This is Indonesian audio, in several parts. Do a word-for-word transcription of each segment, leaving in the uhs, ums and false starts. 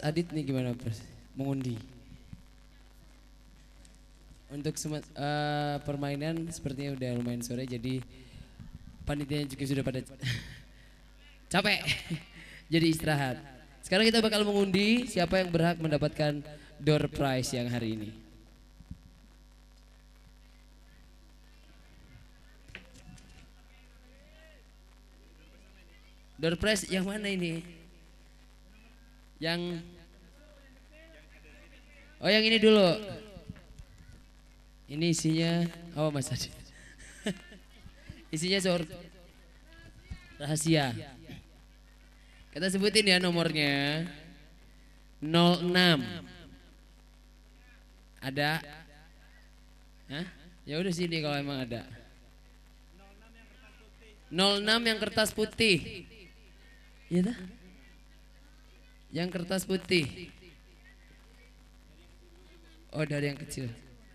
Adit nih gimana Mas? Mengundi. Untuk uh, permainan sepertinya udah lumayan sore jadi panitianya juga sudah pada capek. Jadi istirahat. Sekarang kita bakal mengundi siapa yang berhak mendapatkan door prize yang hari ini. Door prize yang mana ini? Yang Oh yang ini dulu. Ini isinya oh Mas Adi. Isinya soal rahasia. Kita sebutin ya nomornya. nol enam. Ada? Hah? Ya udah sini kalau emang ada. nol enam yang kertas putih. Iya dah. Yang kertas putih. Oh dari yang kecil.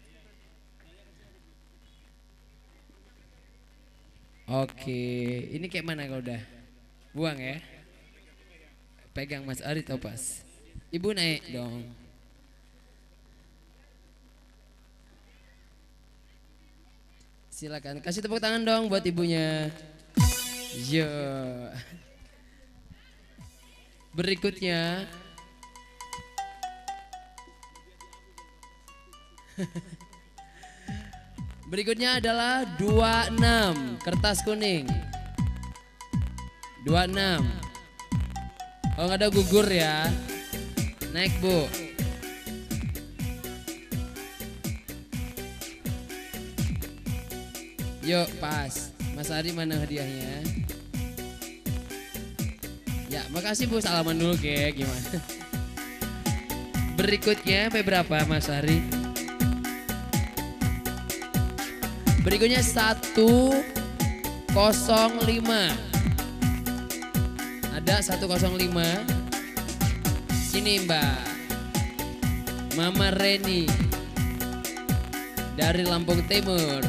Oke, ini kayak mana kalau udah? Buang ya. Pegang Mas Ari Topas. Ibu naik dong. Silakan kasih tepuk tangan dong buat ibunya. Yo. Berikutnya Berikutnya adalah dua puluh enam kertas kuning. dua puluh enam. Kalau nggak ada gugur ya. Naik Bu. Yuk pas. Mas Ari mana hadiahnya? Ya makasih Bu, salaman dulu ke gimana. Berikutnya sampai berapa Mas Ari? Berikutnya satu kosong lima. Ada satu kosong lima. Sini Mbak. Mama Reni dari Lampung Timur.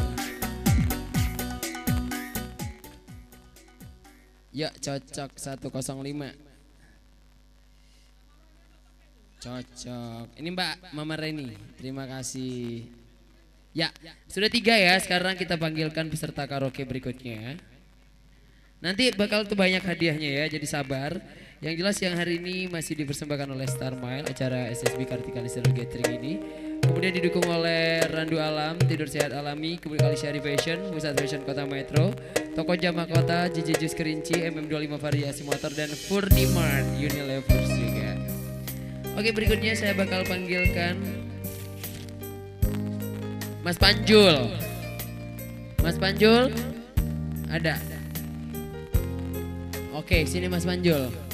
Ya cocok satu kosong lima. Cocok. Ini Mbak Mama Reni. Terima kasih. Ya, sudah tiga ya. Sekarang kita panggilkan peserta karaoke berikutnya. Nanti bakal tuh banyak hadiahnya ya, jadi sabar. Yang jelas yang hari ini masih dipersembahkan oleh Star Mile, acara S S B Kartika Listener Gathering ini. Kemudian didukung oleh Randu Alam, Tidur Sehat Alami, kemudian Kalisiari Fashion, Pusat Fashion Kota Metro, Toko Jama Kota, J J Jus Kerinci, M M dua puluh lima Variasi Motor, dan Furnimart Unilever juga. Oke, berikutnya saya bakal panggilkan Mas Panjul. Mas Panjul ada. Oke, sini Mas Panjul.